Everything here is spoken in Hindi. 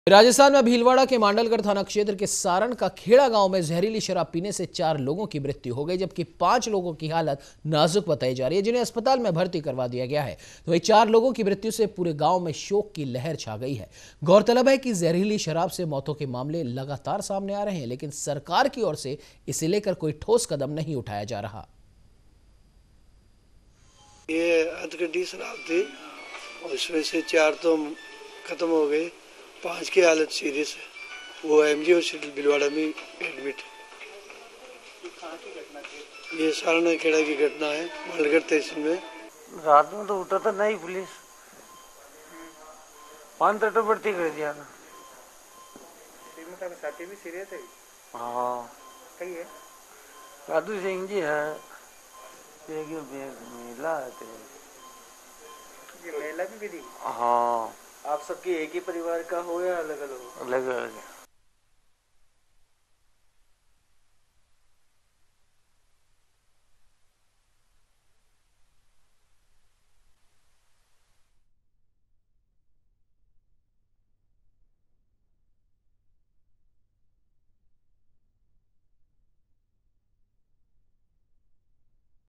राजस्थान में भीलवाड़ा के मांडलगढ़ थाना क्षेत्र के सारण का खेड़ा गांव में जहरीली शराब पीने से 4 लोगों की मृत्यु हो गई, जबकि 5 लोगों की हालत नाजुक बताई जा रही है, जिन्हें अस्पताल में भर्ती करवा दिया गया है। तो वही 4 लोगों की मृत्यु से पूरे गांव में शोक की लहर छा गई है। गौरतलब है कि जहरीली शराब से मौतों के मामले लगातार सामने आ रहे हैं, लेकिन सरकार की ओर से इसे लेकर कोई ठोस कदम नहीं उठाया जा रहा। ये अधगड्डी शराब थी, उसमें से 4 तो खत्म हो गए, 5 की हालत सीरियस है। वो एमजी हॉस्पिटल भीलवाड़ा में एडमिट है। ये सारण खेड़ा की घटना है, मांडलगढ़ तहसील में। रात में तो उठा था नहीं, पुलिस 5 तट भर्ती कर दिया था। साथी भी सीरियस है। हाँ, सही है। साधु सिंह जी है, महिला है। ये महिला भी विधि। हाँ, आप सबकी एक ही परिवार का हो या अलग अलग हो? अलग अलग।